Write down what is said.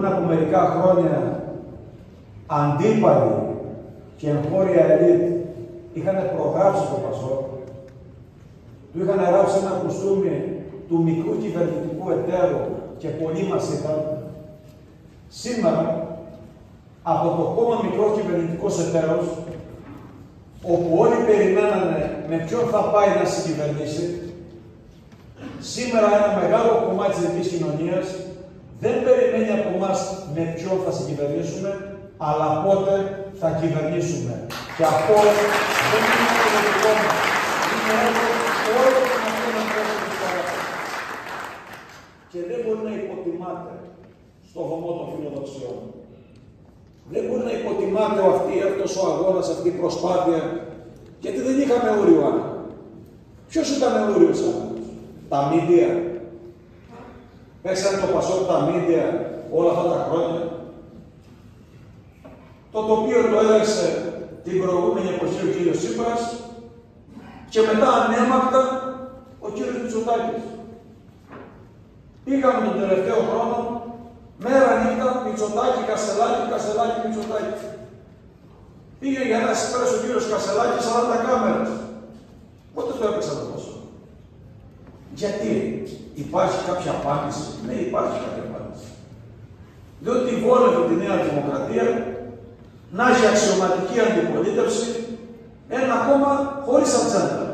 πριν από μερικά χρόνια αντίπαλοι και εγχώρια ελίτ είχαν προγράψει το Πασόκ, του είχαν γράψει ένα κουστούμι του μικρού κυβερνητικού εταίρου και πολλοί μας είπαν, σήμερα από το κόμμα μικρό κυβερνητικός εταίρος, όπου όλοι περιμένανε με ποιον θα πάει να συγκυβερνήσει, σήμερα ένα μεγάλο κομμάτι της ελληνικής κοινωνίας δεν περιμένει από εμάς με ποιον θα συγκυβερνήσουμε, αλλά πότε θα κυβερνήσουμε. Και αυτό δεν είναι το δικό μας. Είναι όλο το να πρέπει να και δεν μπορεί να υποτιμάται στο βωμό των φιλοδοξιών. Δεν μπορεί να υποτιμάται αυτός ο αγώνας, αυτή η προσπάθεια, γιατί δεν είχαμε όριο άλλο. Ποιος ήταν όριος άλλος? Τα μίντια. Παίξανε το Πασόκ τα μίντια όλα αυτά τα χρόνια. Το τοπίο το έδειξε την προηγούμενη εποχή ο κύριος Τσίπρας και μετά ανέμακτα ο κύριος Μητσοτάκης. Πήγαμε τον τελευταίο χρόνο, μέρα νύχτα, Μητσοτάκη, Κασελάκη, Κασελάκη, Μητσοτάκη. Πήγε για ένα εσπρέσο ο κύριος Κασελάκης 40 κάμερες. Πότε το έπαιξα το Πασόκ? Γιατί υπάρχει κάποια απάντηση? Ναι, υπάρχει κάποια απάντηση. Διότι βόλευε τη Νέα Δημοκρατία να έχει αξιωματική αντιπολίτευση ένα κόμμα χωρίς ατζέντα.